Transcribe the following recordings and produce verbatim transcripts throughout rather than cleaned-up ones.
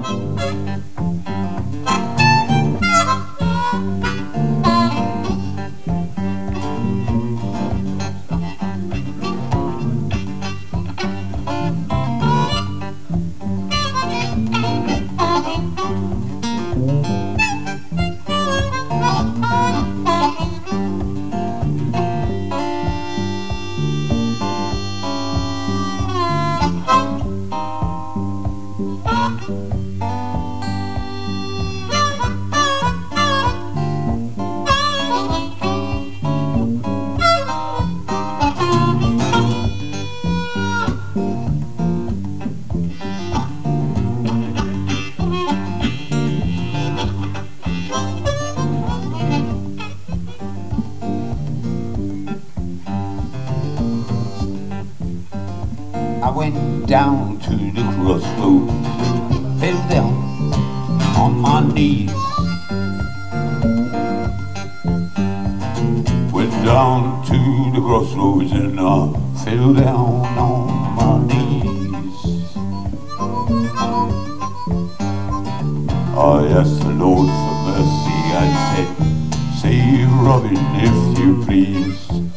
I went down to the crossroad, fell down on my knees. Went down to the crossroads and I fell down on my knees. I asked the Lord for mercy, I said, save Robin if you please.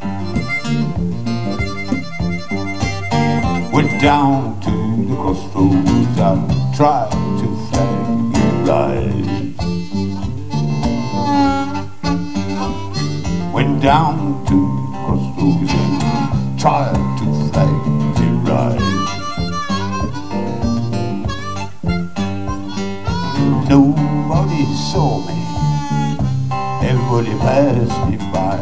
Went down to the crossroads, I tried to flag it right. Went down to the crossroads and tried to flag it right. Nobody saw me, everybody passed me by.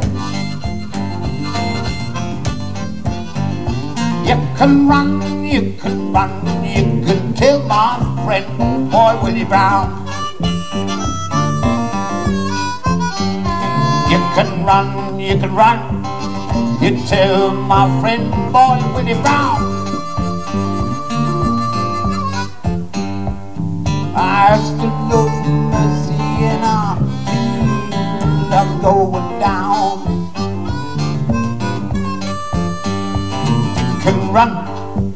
You can run, you can run, you can tell my friend, boy Willie Brown. You can run, you can run, you tell my friend, boy Willie Brown. I asked the Lord for mercy and I feel I'm going down. Can run.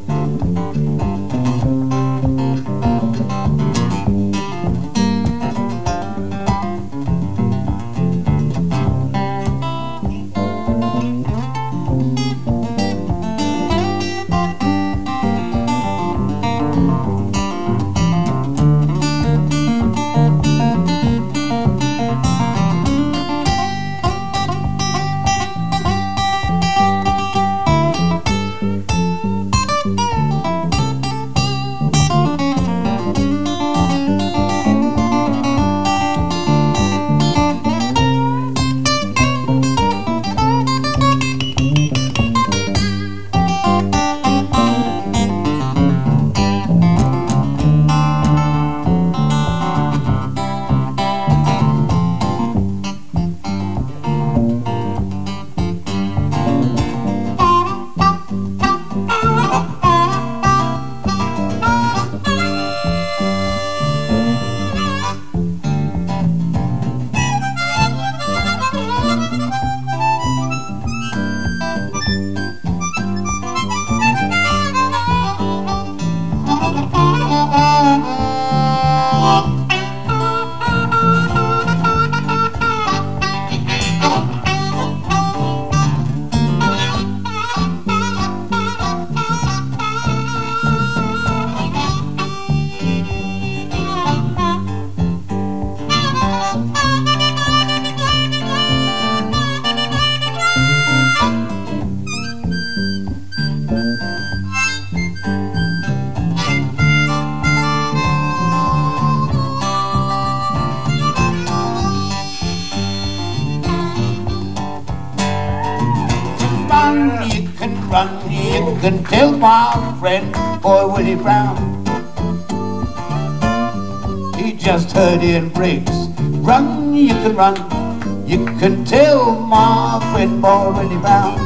You can run, you can tell my friend, boy Willie Brown. He just heard in Briggs. Run, you can run, you can tell my friend, boy Willie Brown.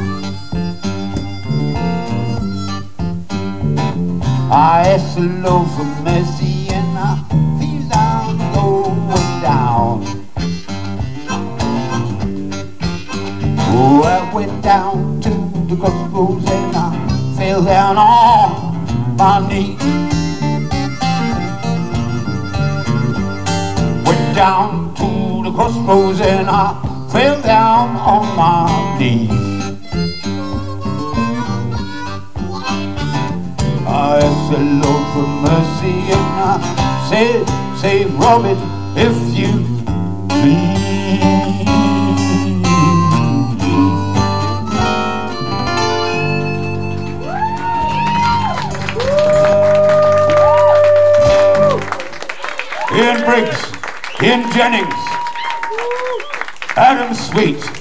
I asked the Lord for mercy and I feel I'm going down. Oh, I went down to the crossroads and I fell down on my knees. down to the crossroads and I fell down on my knees. I asked the Lord for mercy and I said, save Robin if you please. Ian Briggs, Ian Jennings, Adam Sweet,